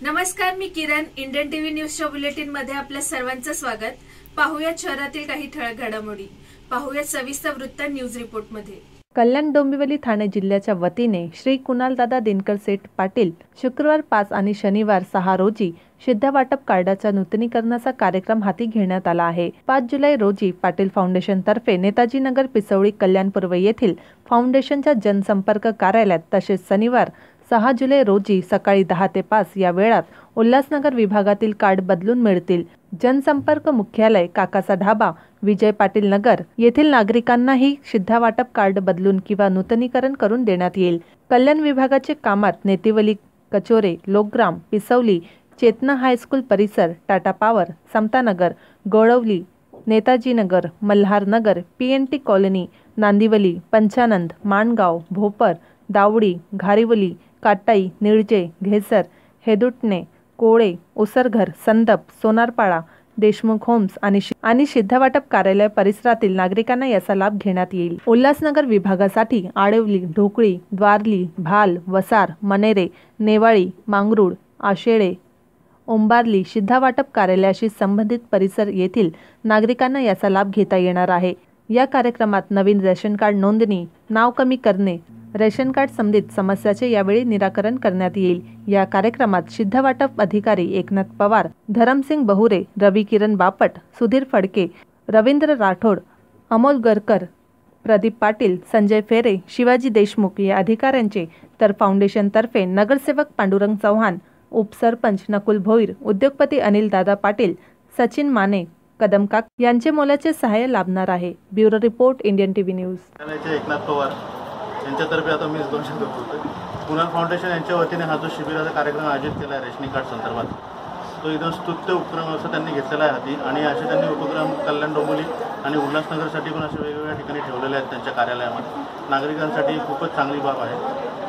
नमस्कार, मी Kiran. Indian TV न्यूजच्या बुलेटिन मध्ये आपल्या सर्वांचं स्वागत. पाहूयात शहरातील काही ठळक घडामोडी. पाहूयात सविस्तर वृत्त न्यूज रिपोर्ट मध्ये. कल्याण डोंबिवली ठाणे जिल्ह्याच्या वतीने श्री कुणालदादा दिनकर सेठ पाटील शुक्रवार 5 आणि शनिवार 6 रोजी शिधा वाटप कार्डाच्या नूतनीकरणाचा कार्यक्रम हाती घेण्यात आला आहे. 5 जुलै रोजी पाटील फाउंडेशन तर्फे नेताजी नगर पिसवळी कल्याण पूर्व येथील फाउंडेशनच्या जनसंपर्क कार्यालयात तसेच शनिवार 6 जुलै रोजी सकाळी 10 ते 5 या वेळात उल्हासनगर विभागातील कार्ड बदलून मिळतील. जनसंपर्क मुख्यालय, काकाचा ढाबा, विजय पाटील नगर येथील नागरिकांनाही शिधा वाटप कार्ड बदलून किंवा नूतनीकरण करून देण्यात येईल. कल्याण विभागाचे कामात नेतिवली, कचोरे, लोकग्राम, पिसवली, चेतना हायस्कूल परिसर, Tata power, Samtanagar, Golavali, Netaji Nagar, Malhar Nagar, PNT colony, Nandivali, Panchanand, Mangaon, Bhopar, Davadi, Gharivali, Katai, Nilje, Ghesar, Hedutane, Kole, Usarghar, Sandap, Sonarpada, Deshmukh homes आणि शिधा वाटप कार्यालय परिसरातील नागरिकांना याचा लाभ घेण्यात येईल. उल्हासनगर विभागासाठी आडवली, ढोकळी, द्वारली, भाल, वसार, मनेरे, नेवाळी, मांगरूळ, आशेळे, ओंबारली शिधा वाटप कार्यालयाशी संबंधित परिसर येथील नागरिकांना याचा लाभ घेता येणार आहे. या कार्यक्रमात नवीन रेशन कार्ड नोंदणी, नाव कमी करणे, रेशन कार्ड संबंधित समस्याचे यावेळी निराकरण करण्यात येईल. या कार्यक्रमात शिधा वाटप अधिकारी एकनाथ पवार, धरमसिंग बहुरे, रवी किरण बापट, सुधीर फडके, रवींद्र राठोड, अमोल गरकर, प्रदीप पाटील, संजय फेरे, शिवाजी देशमुख या अधिकाऱ्यांचे तर फाउंडेशन तर्फे नगरसेवक पांडुरंग चव्हाण, उपसरपंच नकुल भोईर, उद्योगपती अनिल दादा पाटील, सचिन माने, कदम काक यांचे मोलाचे सहाय्य लाभणार आहे. Bureau report, Indian TV news. Eknath Pawar यांच्यातर्फे आता मी 2 शब्द बोलतोय. कुणाल फाउंडेशन यांच्या वतीने हा जो शिबिराचा कार्यक्रम आयोजित केला आहे रेशनिंग कार्ड संदर्भात, तो एकदम स्तुत्य उपक्रम असं त्यांनी घेतलेला आहे हाती. आणि असे त्यांनी उपक्रम कल्याण डोंबिवली आणि उल्हासनगरसाठी पण असे वेगवेगळ्या ठिकाणी ठेवलेले आहेत त्यांच्या कार्यालयामध्ये. नागरिकांसाठी खूपच चांगली बाब आहे.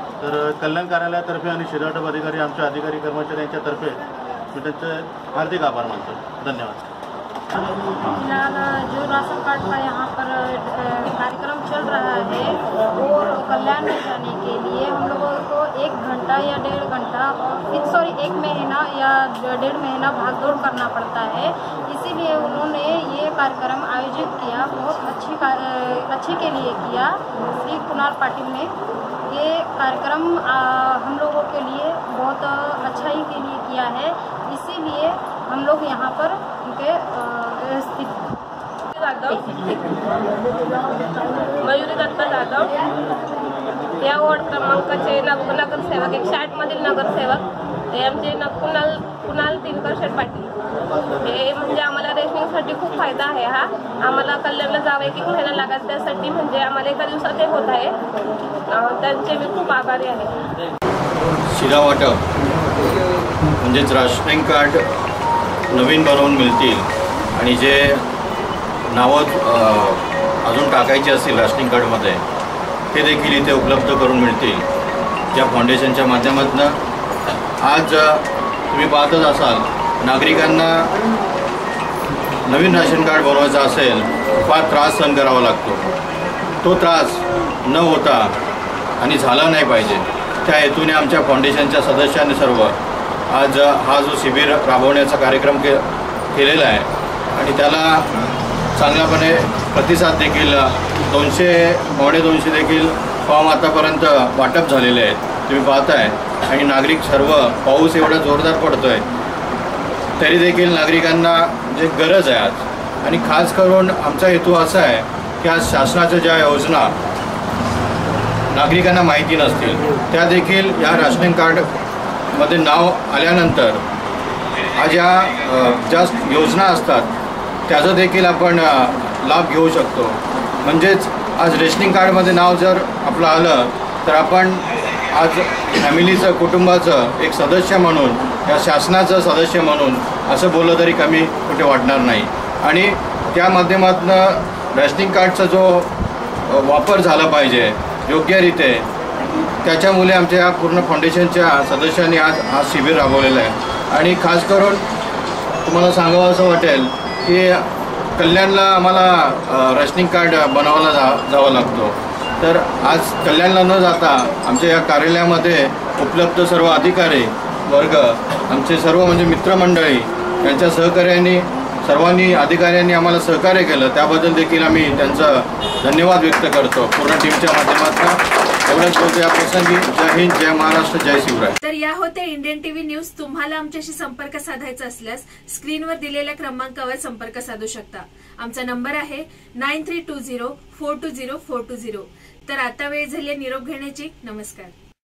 तर कल्याण कार्यालयातर्फे आणि शिधा वाटप अधिकारी, आमच्या अधिकारी कर्मचारी यांच्यातर्फे मी त्यांचे हार्दिक आभार मानतो. धन्यवाद. फिलहाल जो राशन कार्ड का यहाँ पर कार्यक्रम चल रहा है और कल्याण में जाने के लिए हम लोगों को 1 घंटा या 1.5 घंटा और 1 महीना या 1.5 महीना भागदौड़ करना पड़ता है. इसीलिए उन्होंने ये कार्यक्रम आयोजित किया, बहुत अच्छे के लिए किया. श्री कुणाल पाटिल ने ये कार्यक्रम हम लोगों के लिए बहुत अच्छाई के लिए किया है. इसीलिए हम लोग यहाँ पर उनके मयुरी दत्ता जाधव या वॉर्ड क्रमांकाचे नगरसेवक 108 मधील नगरसेवक ते आमचे कुणाल दिनकर सेठ पाटील. हे म्हणजे आम्हाला रेशनिंगसाठी खूप फायदा आहे. हा आम्हाला कल्याणला जावं 1 महिना लागत, त्यासाठी म्हणजे आम्हाला एका दिवसात हे होत आहे. त्यांचे मी खूप आभारी आहे. शिधा वाटप म्हणजेच राशनिंग कार्ड नवीन बनवून मिळतील आणि जे नावं अजून टाकायची असतील राशनिंग कार्डमध्ये ते देखील इथे उपलब्ध करून मिळतील. ज्या फाउंडेशनच्या माध्यमातून आज तुम्ही पाहतच असाल, नागरिकांना नवीन राशन कार्ड बनवायचं असेल फार त्रास सहन करावा लागतो. तो त्रास न होता आणि झाला नाही पाहिजे त्या हेतूने आमच्या फाउंडेशनच्या सदस्यांनी सर्व आज हा जो शिबिर राबवण्याचा कार्यक्रम केलेला आहे आणि त्याला चांगल्यापणे प्रतिसाद देखील 200-250 देखील फॉर्म आतापर्यंत वाटप झालेले आहेत, तुम्ही पाहताय. आणि नागरिक सर्व, पाऊस एवढा जोरदार पडतो आहे तरी देखील नागरिकांना जे गरज आहे आज, आणि खास करून आमचा हेतू असा आहे की आज शासनाच्या ज्या योजना नागरिकांना माहिती नसतील त्या देखील या राशनिंग कार्डमध्ये नाव आल्यानंतर आज या ज्या योजना असतात त्याचा देखील आपण लाभ घेऊ शकतो. म्हणजेच आज रेशनिंग कार्डमध्ये नाव जर आपलं आलं तर आपण आज फॅमिलीचं, कुटुंबाचं एक सदस्य म्हणून, या शासनाचं सदस्य म्हणून असं बोललं तरी कमी कुठे वाटणार नाही. आणि त्या माध्यमातून रेशनिंग कार्डचा जो वापर झाला पाहिजे योग्यरीत्या, त्याच्यामुळे आमच्या या पूर्ण फाउंडेशनच्या सदस्यांनी आज हा शिबिर राबवलेला आहे. आणि खास करून तुम्हाला सांगावं असं वाटेल की कल्याणला आम्हाला रेशनिंग कार्ड बनवायला जावं लागतो. तर आज कल्याणला न जाता आमच्या या कार्यालयामध्ये उपलब्ध सर्व अधिकारी वर्ग, आमचे सर्व म्हणजे मित्रमंडळी यांच्या सहकार्याने सर्वांनी अधिकाऱ्यांनी आम्हाला सहकार्य केलं, त्याबद्दल देखील आम्ही त्यांचा धन्यवाद व्यक्त करतो पूर्ण टीमच्या माध्यमातून. एवढंच बोलतो या प्रसंगी. जय हिंद, जय महाराष्ट्र, जय शिवराय. तर या होत्या इंडियन टीव्ही न्यूज. तुम्हाला आमच्याशी संपर्क साधायचा असल्यास स्क्रीनवर दिलेल्या क्रमांकावर संपर्क साधू शकता. आमचा नंबर आहे 9320420420. तर आता वेळ झाली निरोप घेण्याची. नमस्कार.